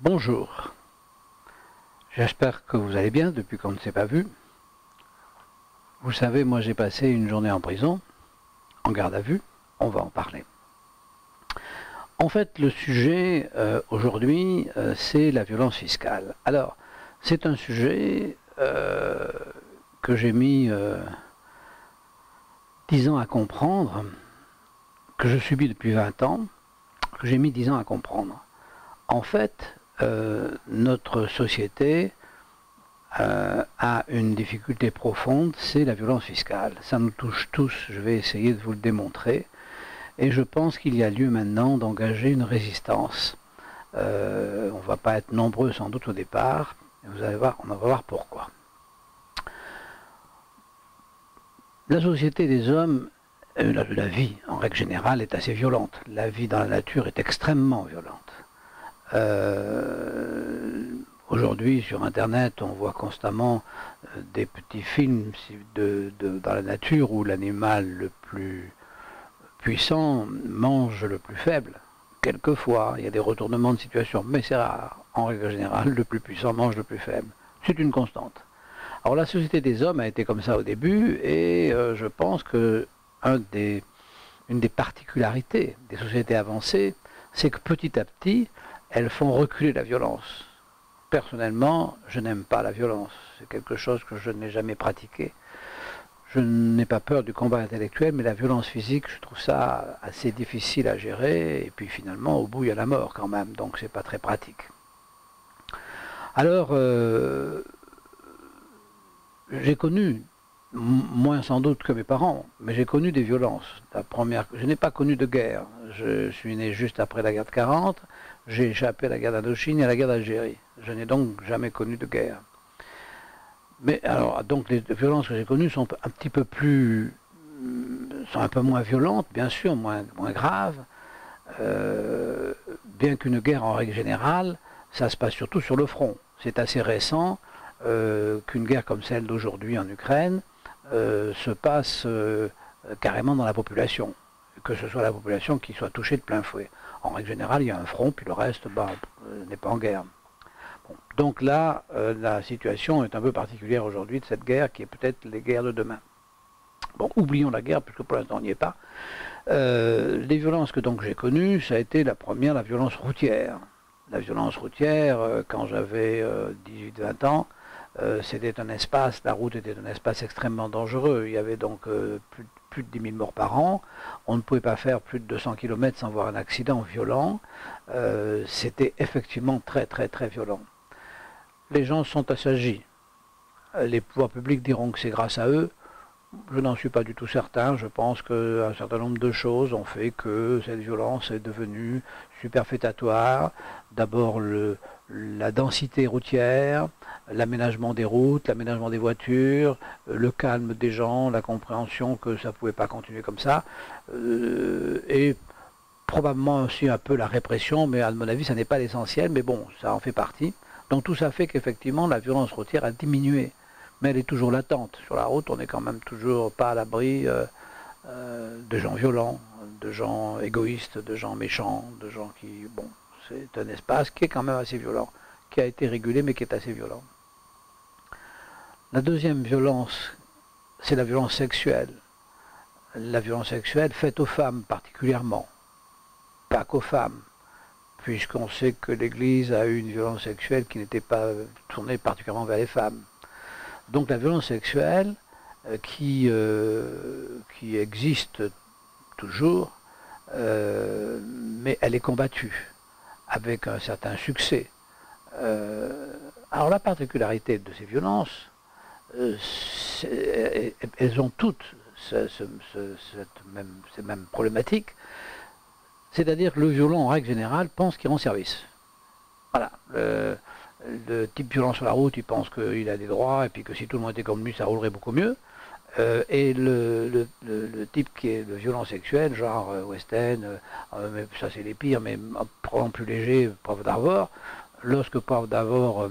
Bonjour, j'espère que vous allez bien depuis qu'on ne s'est pas vu. Vous savez, moi j'ai passé une journée en prison, en garde à vue, on va en parler. En fait, le sujet aujourd'hui, c'est la violence fiscale. Alors, c'est un sujet que j'ai mis 10 ans à comprendre, que je subis depuis 20 ans, que j'ai mis 10 ans à comprendre. En fait, notre société a une difficulté profonde, c'est la violence fiscale. Ça nous touche tous, je vais essayer de vous le démontrer. Et je pense qu'il y a lieu maintenant d'engager une résistance. On ne va pas être nombreux sans doute au départ, vous allez voir, on va voir pourquoi. La société des hommes, la vie en règle générale est assez violente. La vie dans la nature est extrêmement violente. Aujourd'hui, sur Internet, on voit constamment des petits films dans la nature où l'animal le plus puissant mange le plus faible. Quelquefois, il y a des retournements de situation, mais c'est rare. En règle générale, le plus puissant mange le plus faible. C'est une constante. Alors la société des hommes a été comme ça au début, et je pense que une des particularités des sociétés avancées, c'est que petit à petit, elles font reculer la violence. Personnellement, je n'aime pas la violence. C'est quelque chose que je n'ai jamais pratiqué. Je n'ai pas peur du combat intellectuel, mais la violence physique, je trouve ça assez difficile à gérer. Et puis finalement, au bout, il y a la mort quand même, donc c'est pas très pratique. Alors, j'ai connu, moins sans doute que mes parents, mais j'ai connu des violences. Je n'ai pas connu de guerre. Je suis né juste après la guerre de 40. J'ai échappé à la guerre d'Indochine et à la guerre d'Algérie. Je n'ai donc jamais connu de guerre. Mais alors, donc les violences que j'ai connues sont un petit peu plus, sont un peu moins violentes, bien sûr, moins graves. Bien qu'une guerre en règle générale, ça se passe surtout sur le front. C'est assez récent qu'une guerre comme celle d'aujourd'hui en Ukraine se passe carrément dans la population, que ce soit la population qui soit touchée de plein fouet. En règle générale, il y a un front, puis le reste n'est pas en guerre. Bon, donc là, la situation est un peu particulière aujourd'hui de cette guerre qui est peut-être les guerres de demain. Bon, oublions la guerre, puisque pour l'instant on n'y est pas. Les violences que donc j'ai connues, ça a été la première, la violence routière. La violence routière, quand j'avais 18-20 ans, c'était un espace, la route était un espace extrêmement dangereux. Il y avait donc plus de 10 000 morts par an. On ne pouvait pas faire plus de 200 km sans voir un accident violent. C'était effectivement très très très violent. Les gens sont assagis. Les pouvoirs publics diront que c'est grâce à eux. Je n'en suis pas du tout certain. Je pense qu'un certain nombre de choses ont fait que cette violence est devenue superfétatoire. D'abord la densité routière, l'aménagement des routes, l'aménagement des voitures, le calme des gens, la compréhension que ça ne pouvait pas continuer comme ça, et probablement aussi un peu la répression, mais à mon avis ça n'est pas l'essentiel, mais bon, ça en fait partie. Donc tout ça fait qu'effectivement la violence routière a diminué, mais elle est toujours latente. Sur la route, on n'est quand même toujours pas à l'abri de gens violents, de gens égoïstes, de gens méchants, de gens qui... Bon, c'est un espace qui est quand même assez violent, qui a été régulé mais qui est assez violent. La deuxième violence, c'est la violence sexuelle. La violence sexuelle faite aux femmes particulièrement, pas qu'aux femmes, puisqu'on sait que l'Église a eu une violence sexuelle qui n'était pas tournée particulièrement vers les femmes. Donc la violence sexuelle qui existe toujours, mais elle est combattue avec un certain succès. Alors la particularité de ces violences, elles ont toutes ces mêmes problématiques, c'est-à-dire que le violent en règle générale pense qu'il rend service. Voilà. Le type violent sur la route, il pense qu'il a des droits et puis que si tout le monde était comme lui, ça roulerait beaucoup mieux. Et le type qui est le violent sexuel, genre Weston, mais ça c'est les pires, mais prenons plus léger, Poivre d'Arvor, lorsque Poivre d'Arvor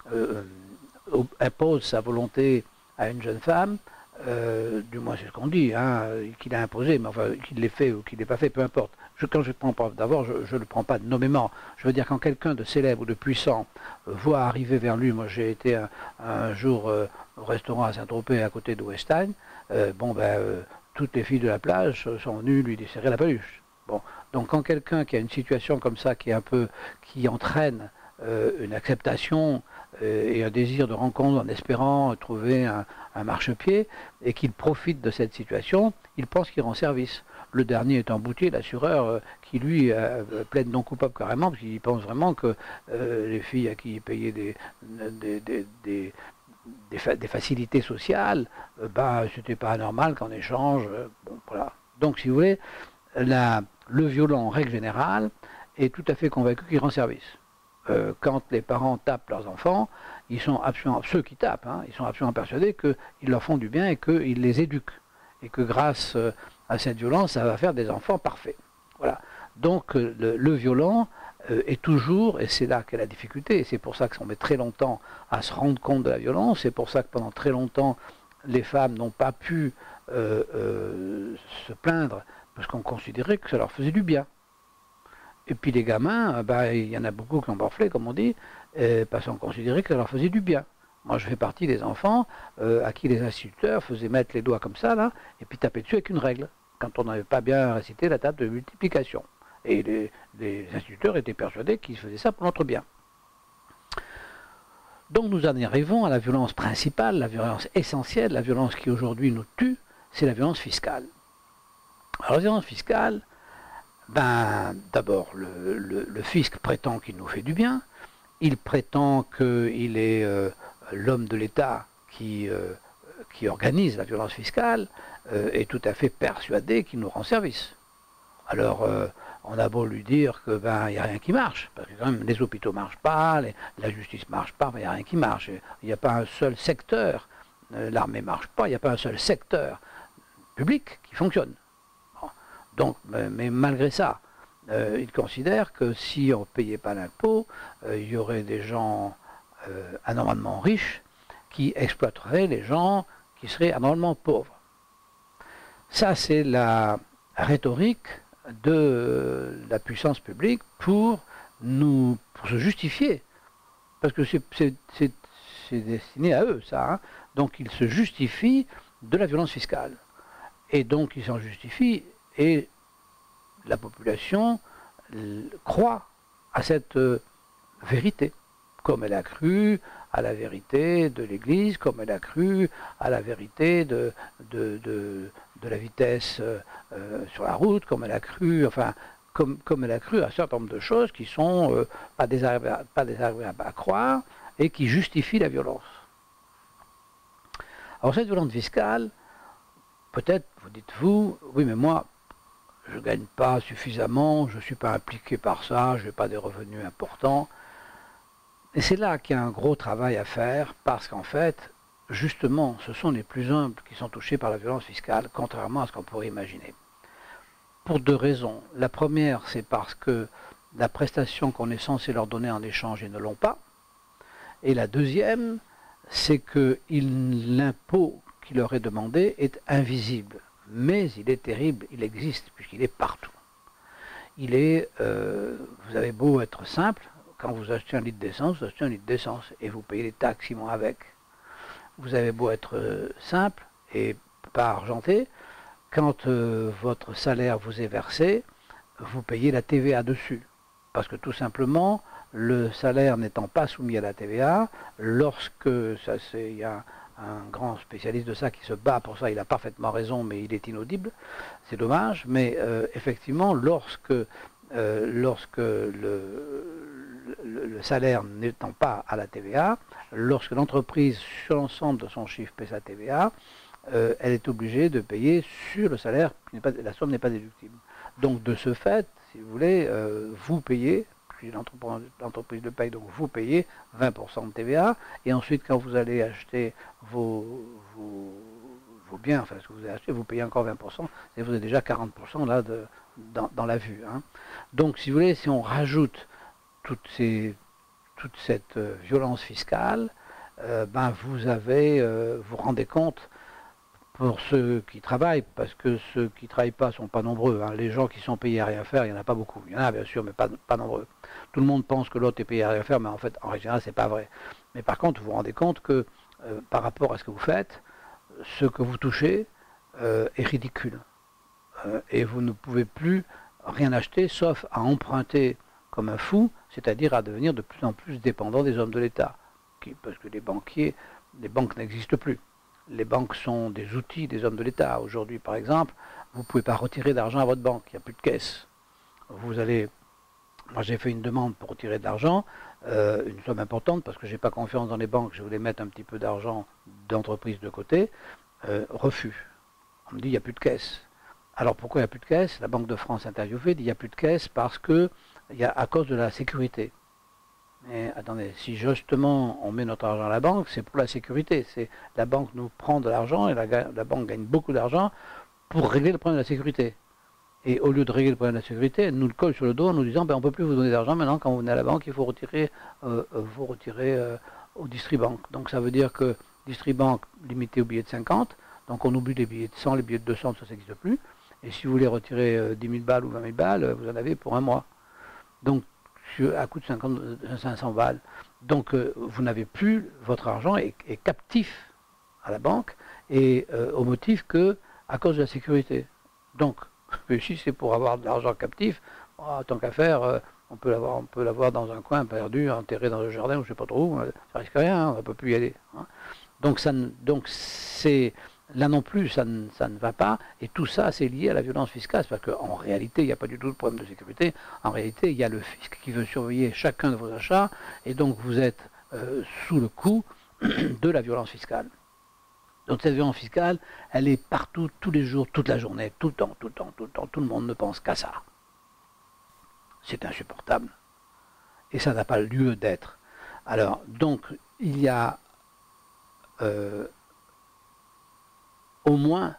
impose sa volonté à une jeune femme, du moins c'est ce qu'on dit, hein, qu'il a imposé, mais enfin qu'il l'ait fait ou qu'il l'ait pas fait, peu importe. quand je prends d'abord, je ne le prends pas nommément. Je veux dire, quand quelqu'un de célèbre ou de puissant voit arriver vers lui, moi j'ai été un jour au restaurant à Saint-Tropez à côté de Westheim, toutes les filles de la plage sont venues lui desserrer la peluche. Bon, donc quand quelqu'un qui a une situation comme ça, qui entraîne une acceptation et un désir de rencontre en espérant trouver un marchepied, et qu'il profite de cette situation, il pense qu'il rend service. Le dernier étant Boutier, l'assureur, qui lui plaide non coupable carrément, parce qu'il pense vraiment que les filles à qui il payait des facilités sociales, c'était pas anormal qu'en échange, bon voilà. Donc si vous voulez, le violent en règle générale est tout à fait convaincu qu'il rend service. Quand les parents tapent leurs enfants, ils sont absolument, ceux qui tapent, hein, ils sont absolument persuadés qu'ils leur font du bien et qu'ils les éduquent. Et que grâce à cette violence, ça va faire des enfants parfaits. Voilà. Donc le violent est toujours, et c'est là qu'est la difficulté, et c'est pour ça que ça met très longtemps à se rendre compte de la violence, c'est pour ça que pendant très longtemps, les femmes n'ont pas pu se plaindre, parce qu'on considérait que ça leur faisait du bien. Et puis les gamins, il y en a beaucoup qui ont morflé, comme on dit, parce qu'on considérait que ça leur faisait du bien. Moi, je fais partie des enfants à qui les instituteurs faisaient mettre les doigts comme ça, là, et puis taper dessus avec une règle, quand on n'avait pas bien récité la table de multiplication. Et les instituteurs étaient persuadés qu'ils faisaient ça pour notre bien. Donc nous en arrivons à la violence principale, la violence essentielle, la violence qui aujourd'hui nous tue, c'est la violence fiscale. Alors la violence fiscale, d'abord, le fisc prétend qu'il nous fait du bien, il prétend qu'il est l'homme de l'État qui organise la violence fiscale, est tout à fait persuadé qu'il nous rend service. Alors, on a beau lui dire que il n'y a rien qui marche, parce que quand même les hôpitaux ne marchent pas, la justice ne marche pas, mais il n'y a rien qui marche. Il n'y a pas un seul secteur, l'armée ne marche pas, il n'y a pas un seul secteur public qui fonctionne. Bon. Donc, mais malgré ça, il considère que si on ne payait pas l'impôt, il y aurait des gens anormalement riches qui exploiteraient les gens qui seraient anormalement pauvres. Ça, c'est la rhétorique de la puissance publique pour se justifier. Parce que c'est destiné à eux, ça. Hein. Donc ils se justifient de la violence fiscale. Et donc ils s'en justifient et la population croit à cette vérité, comme elle a cru à la vérité de l'Église, comme elle a cru à la vérité de la vitesse sur la route, comme elle a cru, enfin, comme elle a cru à un certain nombre de choses qui sont pas désagréables à croire et qui justifient la violence. Alors cette violence fiscale, peut-être, vous dites-vous, oui mais moi, je ne gagne pas suffisamment, je ne suis pas impliqué par ça, je n'ai pas des revenus importants. Et c'est là qu'il y a un gros travail à faire, parce qu'en fait, justement, ce sont les plus humbles qui sont touchés par la violence fiscale, contrairement à ce qu'on pourrait imaginer. Pour deux raisons. La première, c'est parce que la prestation qu'on est censé leur donner en échange, ils ne l'ont pas. Et la deuxième, c'est que l'impôt qui leur est demandé est invisible. Mais il est terrible, il existe, puisqu'il est partout. Il est, vous avez beau être simple, quand vous achetez un litre d'essence, vous achetez un litre d'essence et vous payez les taxes qui vont avec. Vous avez beau être simple et pas argenté, quand votre salaire vous est versé, vous payez la TVA dessus. Parce que tout simplement, le salaire n'étant pas soumis à la TVA, lorsque, il y a un grand spécialiste de ça qui se bat pour ça, il a parfaitement raison, mais il est inaudible, c'est dommage, mais effectivement, lorsque le salaire n'étant pas à la TVA, lorsque l'entreprise, sur l'ensemble de son chiffre, paie sa TVA, elle est obligée de payer sur le salaire, la somme n'est pas déductible. Donc de ce fait, si vous voulez, vous payez, puis l'entreprise le paye, donc vous payez 20% de TVA, et ensuite quand vous allez acheter vos biens, enfin ce que vous avez acheté, vous payez encore 20%, et vous avez déjà 40% là dans la vue. Hein. Donc si vous voulez, si on rajoute toute cette violence fiscale, vous vous rendez compte pour ceux qui travaillent, parce que ceux qui ne travaillent pas ne sont pas nombreux. Hein. Les gens qui sont payés à rien faire, il n'y en a pas beaucoup. Il y en a bien sûr, mais pas nombreux. Tout le monde pense que l'autre est payé à rien faire, mais en fait, en général, c'est pas vrai. Mais par contre, vous vous rendez compte que par rapport à ce que vous faites, ce que vous touchez est ridicule. Et vous ne pouvez plus rien acheter, sauf à emprunter comme un fou, c'est-à-dire à devenir de plus en plus dépendant des hommes de l'État. Parce que les banques n'existent plus. Les banques sont des outils des hommes de l'État. Aujourd'hui, par exemple, vous ne pouvez pas retirer d'argent à votre banque, il n'y a plus de caisse. Moi j'ai fait une demande pour retirer de l'argent, une somme importante, parce que je n'ai pas confiance dans les banques, je voulais mettre un petit peu d'argent d'entreprise de côté, refus. On me dit il n'y a plus de caisse. Alors pourquoi il n'y a plus de caisse? La Banque de France interviewée dit il n'y a plus de caisse parce que à cause de la sécurité. Mais attendez, si justement on met notre argent à la banque, c'est pour la sécurité. La banque nous prend de l'argent et la banque gagne beaucoup d'argent pour régler le problème de la sécurité. Et au lieu de régler le problème de la sécurité, elle nous le colle sur le dos en nous disant ben, on ne peut plus vous donner d'argent maintenant quand vous venez à la banque, il faut retirer au Distribank. Donc ça veut dire que Distribank limité aux billets de 50, donc on oublie les billets de 100, les billets de 200, ça n'existe plus. Et si vous voulez retirer 10 000 balles ou 20 000 balles, vous en avez pour un mois. Donc à coût de 500 balles. Donc vous n'avez plus, votre argent est captif à la banque et au motif que à cause de la sécurité. Donc si c'est pour avoir de l'argent captif, tant qu'à faire, on peut l'avoir dans un coin perdu, enterré dans le jardin ou je ne sais pas trop où, ça risque rien, hein, on ne peut plus y aller. Hein. Donc là non plus, ça ne va pas, et tout ça c'est lié à la violence fiscale, parce qu'en réalité, il n'y a pas du tout de problème de sécurité, en réalité, il y a le fisc qui veut surveiller chacun de vos achats, et donc vous êtes sous le coup de la violence fiscale. Donc cette violence fiscale, elle est partout, tous les jours, toute la journée, tout le temps, tout le monde ne pense qu'à ça. C'est insupportable. Et ça n'a pas lieu d'être. Alors, donc, il y a au moins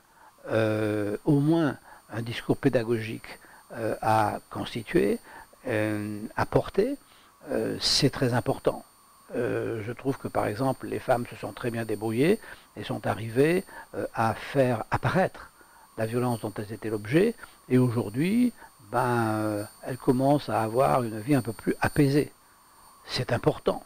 un discours pédagogique à constituer, à porter, c'est très important. Je trouve que par exemple les femmes se sont très bien débrouillées et sont arrivées à faire apparaître la violence dont elles étaient l'objet, et aujourd'hui elles commencent à avoir une vie un peu plus apaisée. C'est important.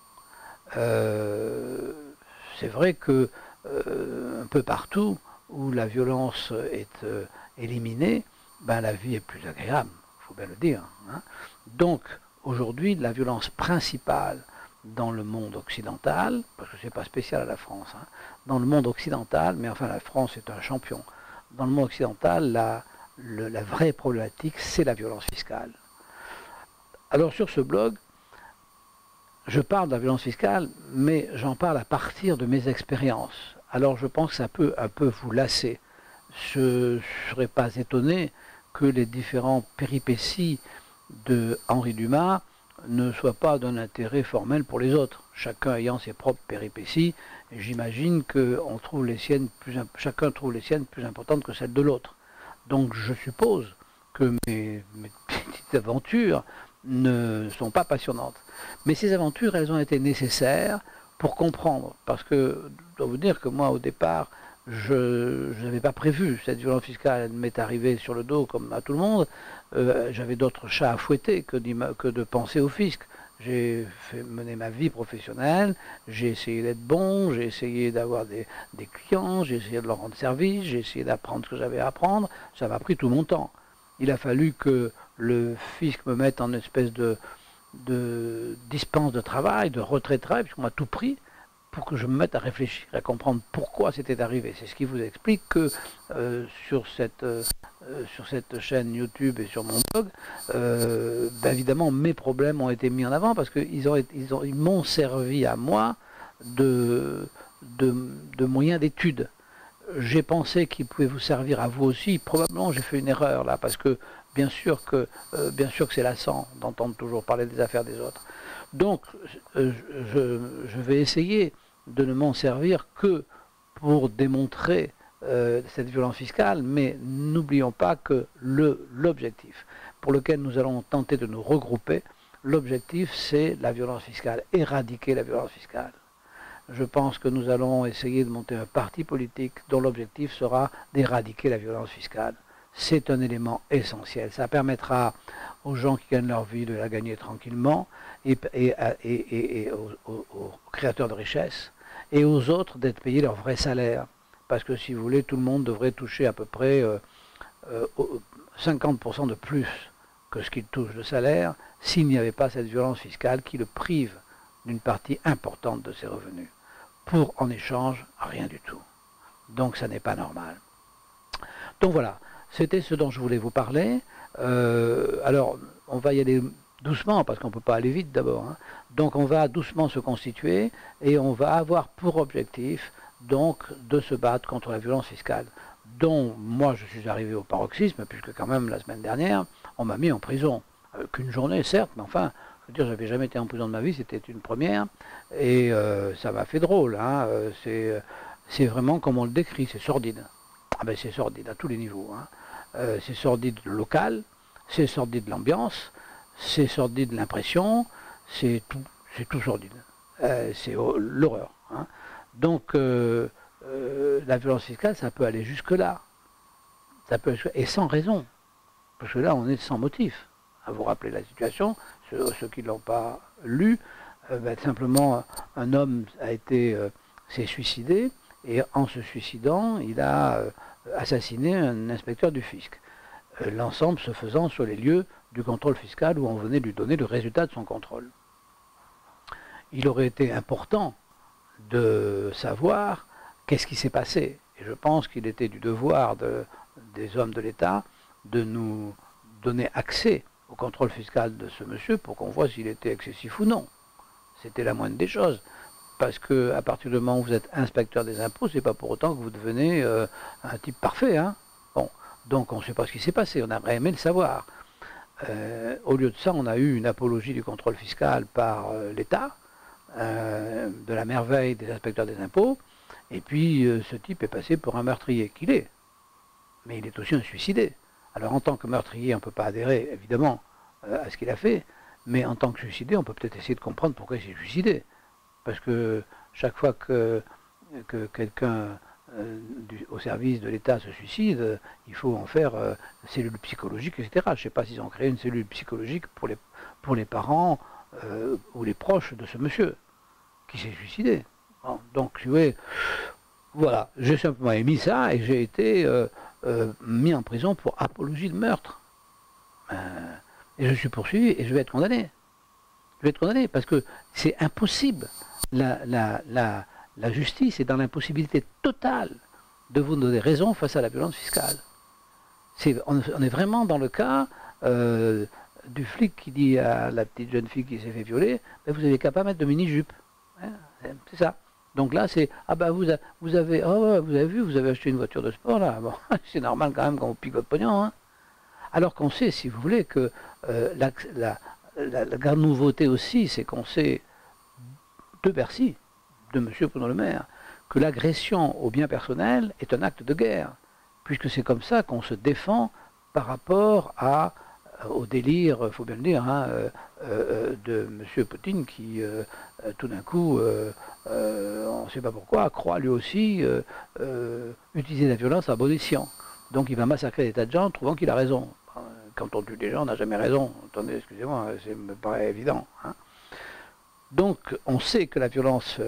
C'est vrai que un peu partout où la violence est éliminée, la vie est plus agréable, il faut bien le dire. Hein. Donc aujourd'hui la violence principale dans le monde occidental, parce que ce n'est pas spécial à la France, hein, dans le monde occidental, mais enfin la France est un champion, dans le monde occidental, la vraie problématique, c'est la violence fiscale. Alors sur ce blog, je parle de la violence fiscale, mais j'en parle à partir de mes expériences. Alors je pense que ça peut un peu vous lasser. Je ne serais pas étonné que les différentes péripéties de Henri Dumas ne soit pas d'un intérêt formel pour les autres, chacun ayant ses propres péripéties, et j'imagine que chacun trouve les siennes plus importantes que celles de l'autre. Donc je suppose que mes petites aventures ne sont pas passionnantes. Mais ces aventures, elles ont été nécessaires pour comprendre, parce que je dois vous dire que moi au départ, je n'avais pas prévu cette violence fiscale, elle m'est arrivée sur le dos comme à tout le monde. J'avais d'autres chats à fouetter que de penser au fisc. J'ai mené ma vie professionnelle, j'ai essayé d'être bon, j'ai essayé d'avoir des clients, j'ai essayé de leur rendre service, j'ai essayé d'apprendre ce que j'avais à apprendre, ça m'a pris tout mon temps. Il a fallu que le fisc me mette en espèce de dispense de travail, de retrait de travail, puisqu'on m'a tout pris, pour que je me mette à réfléchir, à comprendre pourquoi c'était arrivé. C'est ce qui vous explique que sur cette chaîne YouTube et sur mon blog, évidemment mes problèmes ont été mis en avant parce qu'ils m'ont servi à moi de moyen d'étude. J'ai pensé qu'ils pouvaient vous servir à vous aussi. Probablement j'ai fait une erreur là, parce que bien sûr que c'est lassant d'entendre toujours parler des affaires des autres. Donc je vais essayer de ne m'en servir que pour démontrer cette violence fiscale, mais n'oublions pas que l'objectif pour lequel nous allons tenter de nous regrouper, l'objectif c'est la violence fiscale, éradiquer la violence fiscale. je pense que nous allons essayer de monter un parti politique dont l'objectif sera d'éradiquer la violence fiscale. C'est un élément essentiel. Ça permettra aux gens qui gagnent leur vie de la gagner tranquillement et aux créateurs de richesses et aux autres d'être payés leur vrai salaire. Parce que si vous voulez, tout le monde devrait toucher à peu près 50% de plus que ce qu'il touche de salaire s'il n'y avait pas cette violence fiscale qui le prive d'une partie importante de ses revenus. Pour, en échange, rien du tout. Donc ça n'est pas normal. Donc voilà, c'était ce dont je voulais vous parler. Alors, on va y aller doucement, parce qu'on ne peut pas aller vite d'abord. Hein. Donc on va doucement se constituer, et on va avoir pour objectif, donc, de se battre contre la violence fiscale, dont moi je suis arrivé au paroxysme, puisque quand même la semaine dernière, on m'a mis en prison. Qu'une journée, certes, mais enfin, je veux dire, j'avais jamais été en prison de ma vie, c'était une première, et ça m'a fait drôle. Hein, c'est vraiment comme on le décrit, c'est sordide. Ah ben c'est sordide à tous les niveaux. Hein. C'est sordide local, c'est sordide l'ambiance, c'est sordide l'impression, c'est tout sordide. C'est l'horreur. Hein. Donc la violence fiscale, ça peut aller jusque-là. Et sans raison. Parce que là, on est sans motif. À vous rappeler la situation, ceux qui ne l'ont pas lu, simplement, un homme s'est suicidé, et en se suicidant, il a assassiné un inspecteur du fisc. L'ensemble se faisant sur les lieux du contrôle fiscal où on venait lui donner le résultat de son contrôle. Il aurait été important de savoir qu'est-ce qui s'est passé. Et je pense qu'il était du devoir des hommes de l'État de nous donner accès au contrôle fiscal de ce monsieur pour qu'on voit s'il était excessif ou non. C'était la moindre des choses. Parce qu'à partir du moment où vous êtes inspecteur des impôts, c'est pas pour autant que vous devenez un type parfait. Hein. Bon, donc on ne sait pas ce qui s'est passé, on aimerait aimé le savoir. Au lieu de ça, on a eu une apologie du contrôle fiscal par l'État, de la merveille des inspecteurs des impôts, et puis ce type est passé pour un meurtrier, qu'il est. Mais il est aussi un suicidé. Alors en tant que meurtrier, on ne peut pas adhérer, évidemment, à ce qu'il a fait, mais en tant que suicidé, on peut peut-être essayer de comprendre pourquoi il s'est suicidé. Parce que chaque fois que quelqu'un au service de l'État se suicide, il faut en faire cellule psychologique, etc. Je ne sais pas s'ils ont créé une cellule psychologique pour les parents ou les proches de ce monsieur qui s'est suicidé. Bon, donc, si vous voyez, voilà, j'ai simplement émis ça et j'ai été mis en prison pour apologie de meurtre. Et je suis poursuivi et je vais être condamné. Je vais être condamné parce que c'est impossible. La justice est dans l'impossibilité totale de vous donner raison face à la violence fiscale. On est vraiment dans le cas du flic qui dit à la petite jeune fille qui s'est fait violer, ben vous n'avez qu'à pas mettre de mini-jupe. Hein, c'est ça. Donc là, c'est, ah ben vous avez vu, vous avez acheté une voiture de sport là. Bon, c'est normal quand même quand on pique votre pognon. Hein. Alors qu'on sait, si vous voulez, que la grande nouveauté aussi, c'est qu'on sait de Bercy, de M. Bruno Le Maire, que l'agression au bien personnel est un acte de guerre, puisque c'est comme ça qu'on se défend par rapport au délire, il faut bien le dire, hein, de M. Poutine qui, tout d'un coup, on ne sait pas pourquoi, croit lui aussi utiliser la violence à bon escient. Donc il va massacrer des tas de gens trouvant qu'il a raison. Quand on tue des gens, on n'a jamais raison. Attendez, excusez-moi, ça me paraît évident. Hein. Donc, on sait que la violence,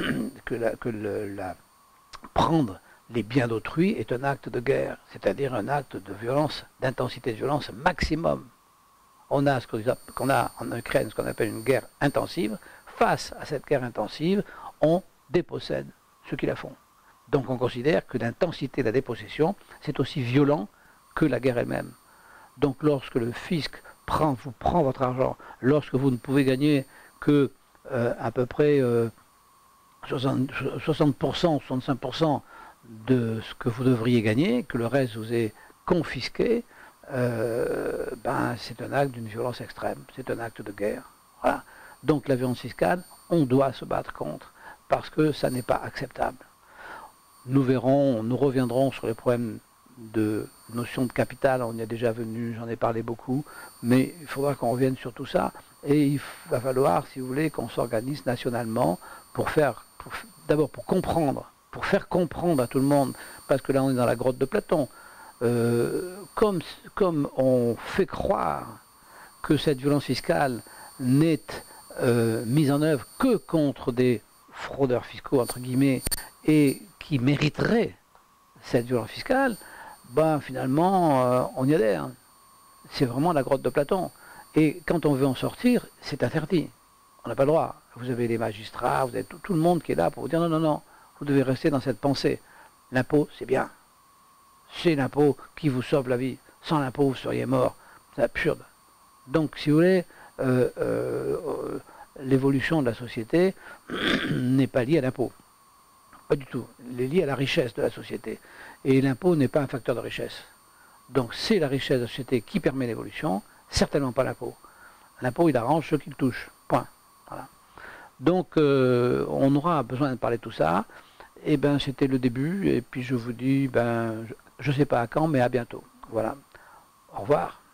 prendre les biens d'autrui est un acte de guerre, c'est-à-dire un acte de violence, d'intensité de violence maximum. On a qu'on a en Ukraine ce qu'on appelle une guerre intensive. Face à cette guerre intensive, on dépossède ceux qui la font. Donc, on considère que l'intensité de la dépossession, c'est aussi violent que la guerre elle-même. Donc, lorsque le fisc vous prend votre argent, lorsque vous ne pouvez gagner que à peu près 60%, 65% de ce que vous devriez gagner, que le reste vous est confisqué, c'est un acte d'une violence extrême, c'est un acte de guerre. Voilà. Donc la violence fiscale, on doit se battre contre, parce que ça n'est pas acceptable. Nous reviendrons sur les problèmes de notion de capital, on y est déjà venu, j'en ai parlé beaucoup, mais il faudra qu'on revienne sur tout ça. Et il va falloir, si vous voulez, qu'on s'organise nationalement d'abord pour comprendre, pour faire comprendre à tout le monde, parce que là on est dans la grotte de Platon, comme on fait croire que cette violence fiscale n'est mise en œuvre que contre des fraudeurs fiscaux, entre guillemets, et qui mériteraient cette violence fiscale, ben finalement, on y adhère. C'est vraiment la grotte de Platon. Et quand on veut en sortir, c'est interdit. On n'a pas le droit. Vous avez les magistrats, vous avez tout le monde qui est là pour vous dire non, non, non, vous devez rester dans cette pensée. L'impôt, c'est bien. C'est l'impôt qui vous sauve la vie. Sans l'impôt, vous seriez mort. C'est absurde. Donc, si vous voulez, l'évolution de la société n'est pas liée à l'impôt. Pas du tout. Elle est liée à la richesse de la société. Et l'impôt n'est pas un facteur de richesse. Donc, c'est la richesse de la société qui permet l'évolution, certainement pas l'impôt. L'impôt, il arrange ceux qui le touchent. Point. Voilà. Donc, on aura besoin de parler de tout ça. Et ben, c'était le début. Et puis, je vous dis, ben, je ne sais pas à quand, mais à bientôt. Voilà. Au revoir.